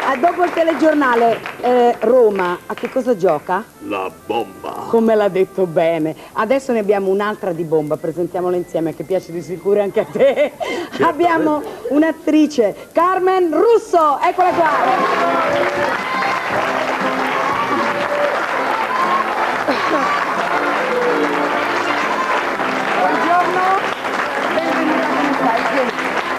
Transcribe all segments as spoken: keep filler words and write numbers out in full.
Ah, dopo il telegiornale, eh, Roma, a che cosa gioca? La bomba. Come l'ha detto bene. Adesso ne abbiamo un'altra di bomba, presentiamola insieme, che piace di sicuro anche a te. Certo. Abbiamo un'attrice, Carmen Russo, eccola qua. Buongiorno, benvenuta, come stai?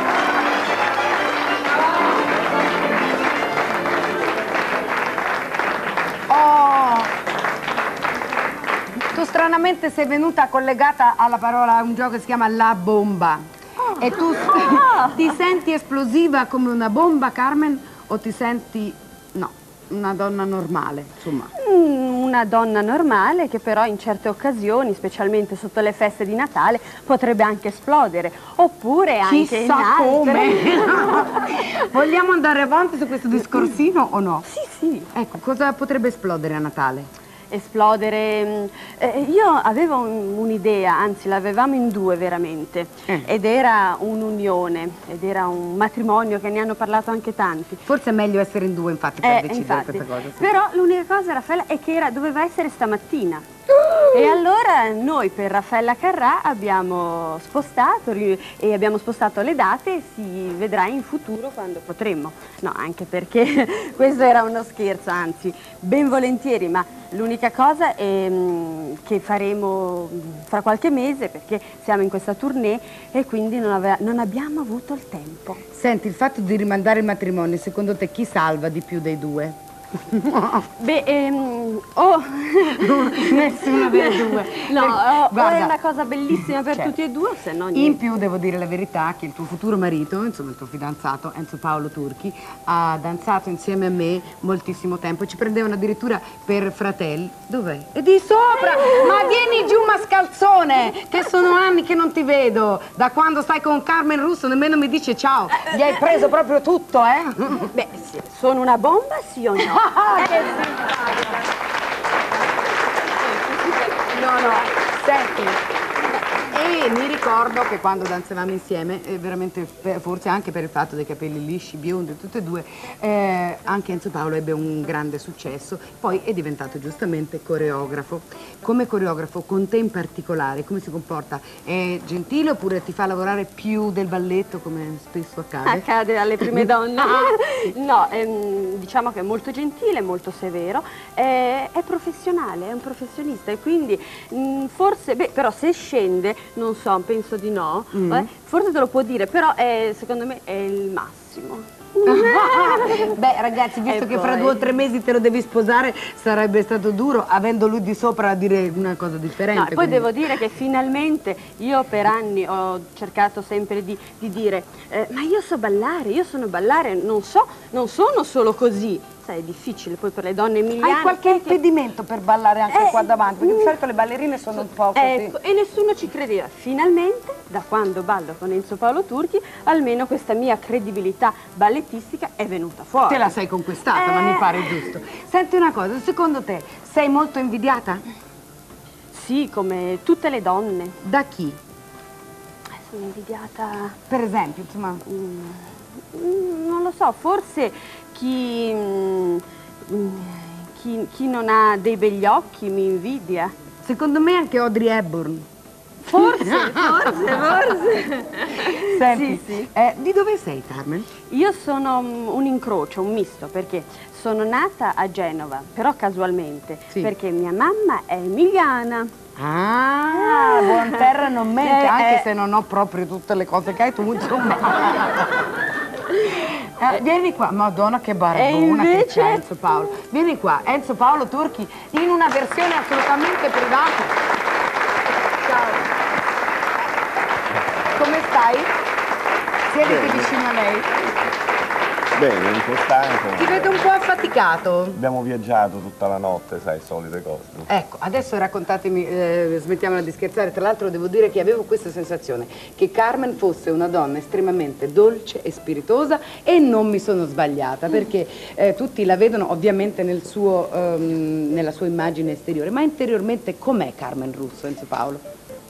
Tu stranamente sei venuta collegata alla parola, a un gioco che si chiama La Bomba. Oh. E tu oh. ti senti esplosiva come una bomba, Carmen, o ti senti, no, una donna normale, insomma? Mm, una donna normale che però in certe occasioni, specialmente sotto le feste di Natale, potrebbe anche esplodere. Oppure anche Chissà in altre. come! Vogliamo andare avanti su questo discorsino o no? Sì, sì. Ecco, cosa potrebbe esplodere a Natale? Esplodere. Eh, io avevo un'idea, anzi l'avevamo in due veramente, eh. ed era un'unione, ed era un matrimonio che ne hanno parlato anche tanti. Forse è meglio essere in due infatti per eh, decidere infatti. questa cosa. Sì. Però l'unica cosa, Raffaella, è che era, doveva essere stamattina. E allora noi per Raffaella Carrà abbiamo spostato e abbiamo spostato le date e si vedrà in futuro quando potremmo. No, anche perché questo era uno scherzo, anzi, ben volentieri, ma l'unica cosa è mh, che faremo fra qualche mese perché siamo in questa tournée e quindi non, aveva, non abbiamo avuto il tempo. Senti, il fatto di rimandare il matrimonio, secondo te chi salva di più dei due? Beh, ehm, oh, nessuno dei due. No, o, o è una cosa bellissima per certo. tutti e due, o se no niente. In più devo dire la verità che il tuo futuro marito, insomma il tuo fidanzato Enzo Paolo Turchi, ha danzato insieme a me moltissimo tempo. Ci prendevano addirittura per fratelli. Dov'è? E di sopra! Ma vieni giù, mascalzone! Che sono anni che non ti vedo. Da quando stai con Carmen Russo nemmeno mi dice ciao. Gli hai preso proprio tutto, eh? Beh, sì, sono una bomba, sì o no? Che no, no, senti, e mi ricordo che quando danzavamo insieme, eh, veramente, forse anche per il fatto dei capelli lisci, biondi, tutti e due, eh, anche Enzo Paolo ebbe un grande successo, poi è diventato giustamente coreografo. Come coreografo, con te in particolare, come si comporta? È gentile oppure ti fa lavorare più del balletto, come spesso accade? Accade alle prime donne. No, ehm, diciamo che è molto gentile, molto severo, è, è professionale, è un professionista e quindi mh, forse, beh, però se scende, non so, penso di no, mm. eh, forse te lo può dire, però è, secondo me è il massimo. Beh ragazzi, visto e che poi... fra due o tre mesi te lo devi sposare, sarebbe stato duro avendo lui di sopra a dire una cosa differente. No, e poi devo dire che finalmente io per anni ho cercato sempre di, di dire eh, ma io so ballare, io sono ballare, non so, non sono solo così. Sai, è difficile poi per le donne emiliane. Hai qualche impedimento per ballare anche eh, qua davanti? Perché di solito le ballerine sono un po' così. Ecco, e nessuno ci credeva. Finalmente, da quando ballo con Enzo Paolo Turchi, almeno questa mia credibilità ballettistica è venuta fuori. Te la sei conquistata, eh... ma mi pare giusto. Senti una cosa, secondo te sei molto invidiata? Sì, come tutte le donne. Da chi? Sono invidiata... Per esempio, insomma... Mm, non lo so, forse chi, mm, chi, chi non ha dei begli occhi mi invidia. Secondo me anche Audrey Hepburn. Forse, forse, forse. Senti, sì, sì. Eh, di dove sei, Carmen? Io sono un incrocio, un misto, perché sono nata a Genova, però casualmente, sì. perché mia mamma è emiliana. Ah, buon terra non mente, eh, anche eh. se non ho proprio tutte le cose che hai tu, insomma. Eh, vieni qua, Madonna che barbona invece... che c'è Enzo Paolo. Vieni qua, Enzo Paolo Turchi in una versione assolutamente privata. Ciao. Come stai? Siediti vicino a lei. Bene, un po' stanco. Ti vedo un po' affaticato. Abbiamo viaggiato tutta la notte, sai, solite cose. Ecco, adesso raccontatemi, eh, smettiamola di scherzare, tra l'altro devo dire che avevo questa sensazione, che Carmen fosse una donna estremamente dolce e spiritosa e non mi sono sbagliata, perché eh, tutti la vedono ovviamente nel suo, um, nella sua immagine esteriore, ma interiormente com'è Carmen Russo, Enzo Paolo?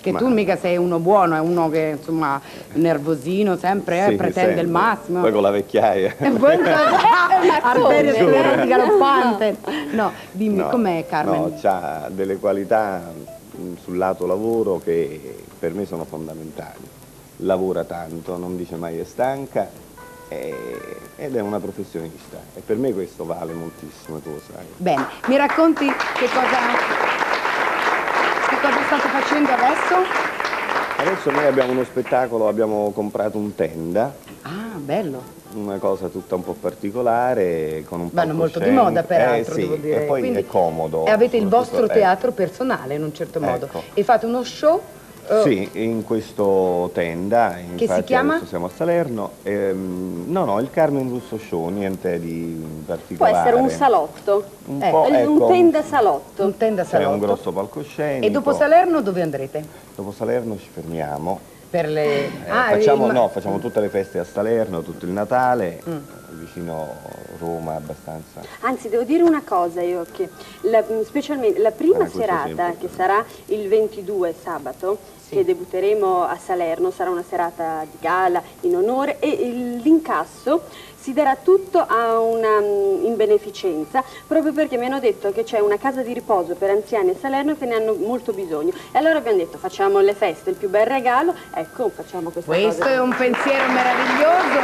Che Ma- tu mica sei uno buono, è uno che insomma nervosino sempre, eh, Sì, pretende sempre. il massimo. Poi con la vecchiaia. E poi arteria sclerotica galoppante. No, dimmi, No, com'è Carmen? No, c'ha delle qualità mh, sul lato lavoro che per me sono fondamentali. Lavora tanto, non dice mai è stanca e- ed è una professionista. E per me questo vale moltissimo, tu lo sai. Bene, mi racconti che cosa, che cosa state facendo adesso? Adesso noi abbiamo uno spettacolo, abbiamo comprato un tenda, Ah, bello. una cosa tutta un po' particolare, con un Vanno molto di palcoscenico. moda peraltro, eh, sì, devo dire. E poi Quindi è comodo. E avete il soprattutto- vostro eh. teatro personale in un certo modo. Ecco. E fate uno show eh, Sì, in questo tenda, Che infatti si chiama? adesso siamo a Salerno. Ehm, no, no, il Carmen Russo Show, niente di Può particolare. essere un salotto, Un Eh, po', un ecco, tenda salotto. un tenda c'è salotto. un grosso palcoscenico. E dopo Salerno dove andrete? Dopo Salerno ci fermiamo. Per le... Eh, Ah, facciamo, il- no, facciamo tutte le feste a Salerno, tutto il Natale, Mm. vicino Roma abbastanza. Anzi, devo dire una cosa io, che la, specialmente la prima Ah, questo serata, sempre. che sarà il ventidue sabato, Sì. che debutteremo a Salerno, sarà una serata di gala in onore e il- l'incasso si darà tutto a una, mm, in beneficenza, proprio perché mi hanno detto che c'è una casa di riposo per anziani a Salerno che ne hanno molto bisogno. E allora abbiamo detto facciamo le feste, il più bel regalo, ecco, facciamo questa Questo cosa. è un pensiero meraviglioso,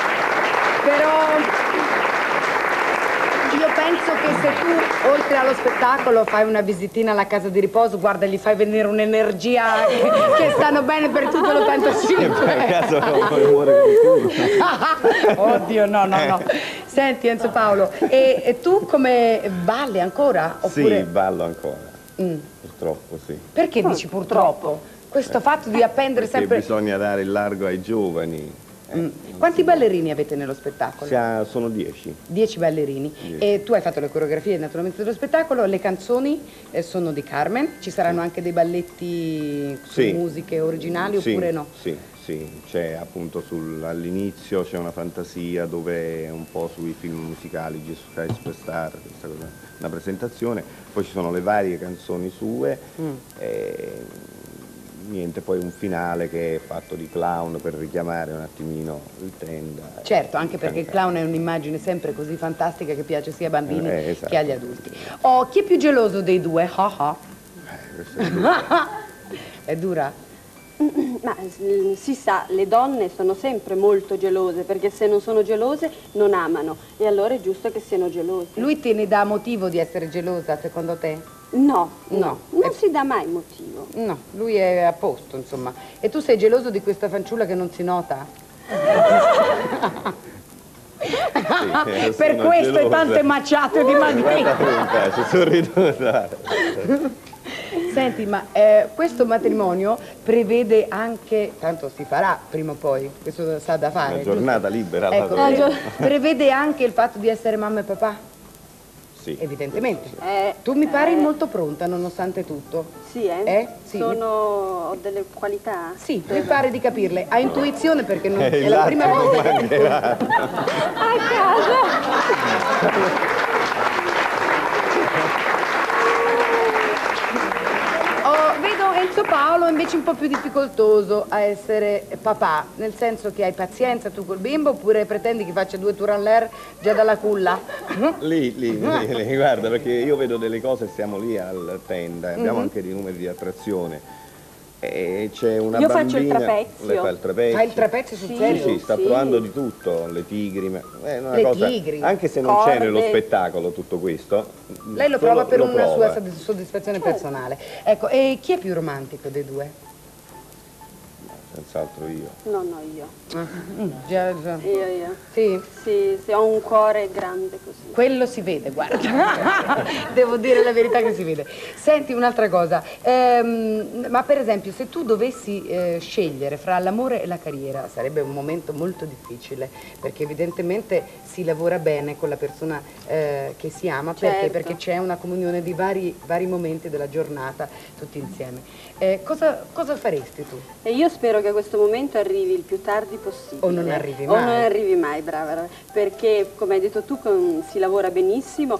però io penso che se tu, oltre allo spettacolo, fai una visitina alla casa di riposo, guarda, gli fai venire un'energia che, che stanno bene per tutto Per l'ottantacinque. caso poi muore qualcuno. Oddio, no, no, no. Senti, Enzo Paolo, e, e tu come balli ancora? Oppure... Sì, ballo ancora, Mm. purtroppo sì. Perché dici purtroppo? Questo fatto di appendere Perché sempre... bisogna dare il largo ai giovani. Eh, Mm. non Quanti si può. ballerini avete nello spettacolo? Si ha- sono dieci. Dieci ballerini. Dieci. E tu hai fatto le coreografie naturalmente dello spettacolo, le canzoni eh, sono di Carmen, ci saranno anche dei balletti su Sì. musiche originali Sì, oppure no? Sì, sì, c'è appunto sul- all'inizio c'è una fantasia dove è un po' sui film musicali, Jesus Christ Superstar, questa cosa, una presentazione, poi ci sono le varie canzoni sue, Mm. e niente, poi un finale che è fatto di clown per richiamare un attimino il tenda. Certo, anche perché il Cancare. clown è un'imagine sempre così fantastica che piace sia ai bambini Eh, esatto. che agli adulti. Oh, chi è più geloso dei due? Ah, ah. Eh, questo è duro. È dura? Ma s- si sa, le donne sono sempre molto gelose, perché se non sono gelose non amano, e allora è giusto che siano gelose. Lui te ne dà motivo di essere gelosa, secondo te? No, no, No. non Eh. si dà mai motivo. No, lui è a posto, insomma. E tu sei geloso di questa fanciulla che non si nota? eh, Per sono questo e gelosa. tante macciate di Guarda magneto. come mi piace, sorrido. Senti, ma eh, questo matrimonio prevede anche, tanto si farà prima o poi, questo sa da fare. Una giusto? giornata libera. la Ecco, trovo. pre- prevede anche il fatto di essere mamma e papà? Sì. Evidentemente. Eh, Tu mi pari eh, molto pronta nonostante tutto. Sì, eh? Eh? Sì. Sono... ho delle qualità. Sì, mi pare di capirle. Ha intuizione perché non, Eh, è il la latte prima non volta che mancherà. A casa! Oh, vedo Enzo Paolo invece un po' più difficoltoso a essere papà, nel senso che hai pazienza tu col bimbo oppure pretendi che faccia due tour en l'air già dalla culla? Lì, lì, lì, lì, guarda, perché io vedo delle cose, stiamo lì al tenda, e abbiamo Mhm. anche dei numeri di attrazione. E c'è una Io faccio il bambina, trapezio. lei fa il trapezio. Fai il trapezio sul Sì. serio? Sì, sta Sì. provando di tutto, le tigri, ma è una Le cosa, tigri, anche se non corde. c'è nello spettacolo tutto questo. Lei lo solo prova per lo una prova. sua soddisf- soddisfazione personale. Ecco, e chi è più romantico dei due? Senz'altro io. No, no, io. Ah, mm, già, già. Io, io. Sì, Sì, sì, ho un cuore grande così. quello si vede, guarda. Devo dire la verità che si vede. Senti un'altra cosa, ehm, ma per esempio se tu dovessi eh, scegliere fra l'amore e la carriera, sarebbe un momento molto difficile, perché evidentemente si lavora bene con la persona eh, che si ama, perché? Certo. Perché c'è una comunione di vari, vari momenti della giornata tutti insieme. Eh, cosa, cosa faresti tu? E io spero che questo momento arrivi il più tardi possibile. O non arrivi O mai. non arrivi mai, brava, brava. Perché, come hai detto tu, con- si lavora benissimo,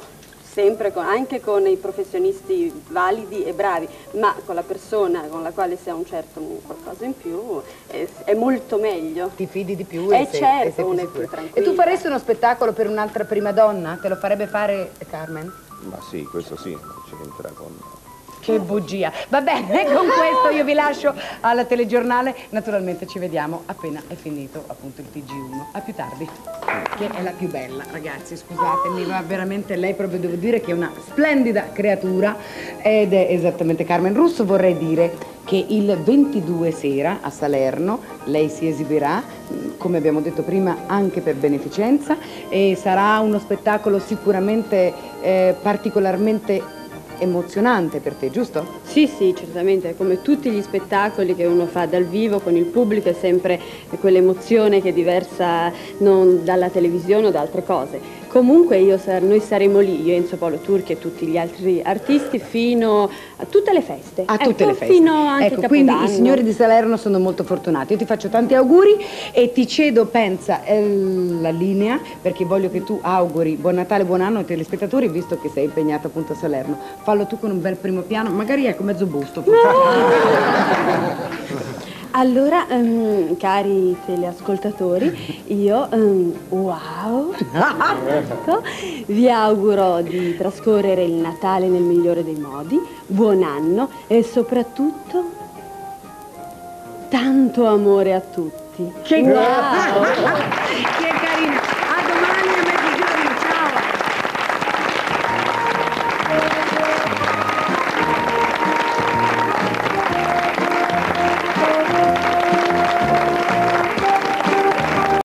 sempre con, anche con i professionisti validi e bravi, ma con la persona con la quale si ha un certo qualcosa in più è, è molto meglio. Ti fidi di più e e sei, certo, e sei più uno è sicura. più tranquillo. E tu faresti uno spettacolo per un'altra prima donna? Te lo farebbe fare Carmen? Ma sì, questo sì, non c'entra con... Che bugia. Va bene, con questo io vi lascio al telegiornale. Naturalmente ci vediamo appena è finito appunto il T G uno. A più tardi. Che è la più bella, ragazzi, scusatemi, ma veramente lei proprio devo dire che è una splendida creatura ed è esattamente Carmen Russo. Vorrei dire che il ventidue sera a Salerno lei si esibirà, come abbiamo detto prima, anche per beneficenza e sarà uno spettacolo sicuramente eh, particolarmente emozionante per te, giusto? Sì, sì, certamente, come tutti gli spettacoli che uno fa dal vivo con il pubblico è sempre quell'emozione che è diversa non dalla televisione o da altre cose. Comunque io, noi saremo lì, io Enzo Paolo Turchi e tutti gli altri artisti fino a tutte le feste. A tutte ecco, le feste. Fino anche ecco, Capodanno. quindi i signori di Salerno sono molto fortunati. Io ti faccio tanti auguri e ti cedo, pensa, la linea perché voglio che tu auguri buon Natale, buon anno ai telespettatori, visto che sei impegnata appunto a Salerno. Fallo tu con un bel primo piano, magari ecco mezzo busto. Allora, um, cari teleascoltatori, io, um, wow, ecco, vi auguro di trascorrere il Natale nel migliore dei modi, buon anno e soprattutto tanto amore a tutti. Che wow!